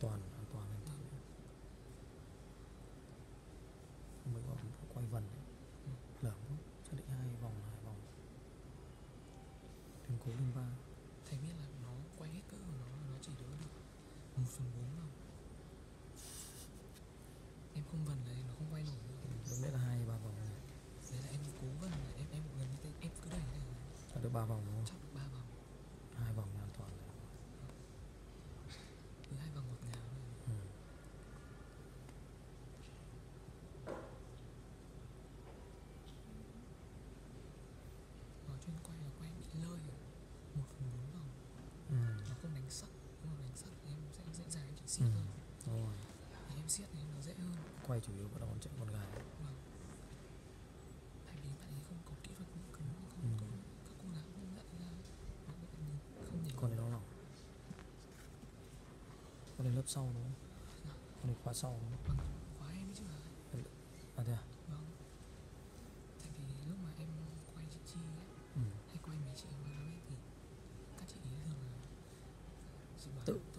toàn lên tí. Mới gọi quay vần đấy. Lởm quá, xác định hai vòng. Đừng cố lên 3. Thầy biết là nó quay hết cỡ của nó chỉ đỡ được 1/4 thôi. Em không vần là nó không quay nổi nữa. Lúc nãy là 2-3 vòng này. Đấy là em cố vần là em gần như thế, em cứ đẩy này. Chắc được 3 vòng đúng không? Chắc được 3 vòng. 2 vòng an toàn rồi. Cứ 2 vòng ngọt ngào thôi. Nó chuyên quay là quay bị lơi rồi. 1/4 vòng. Nó không đánh sắt. Nếu mà đánh sắt thì em sẽ dễ dàng chỉ siết thôi. Đúng rồi. Thì em siết thì nó dễ hơn. Quay chủ yếu là con chạy con gà. Vâng. Tại vì bạn ấy không có kỹ thuật cứng, không có các cô nào cũng dạy ra không nhảy. Con này nó lỏng. Con này lớp sau đúng không? Con này khóa sau đúng không? Vâng, khóa em ấy chứ hả? À thế à? Vâng. Tại vì lúc mà em quay chị Chi ấy, hay quay mấy chị em ấy thì các chị ấy thường là chị bảo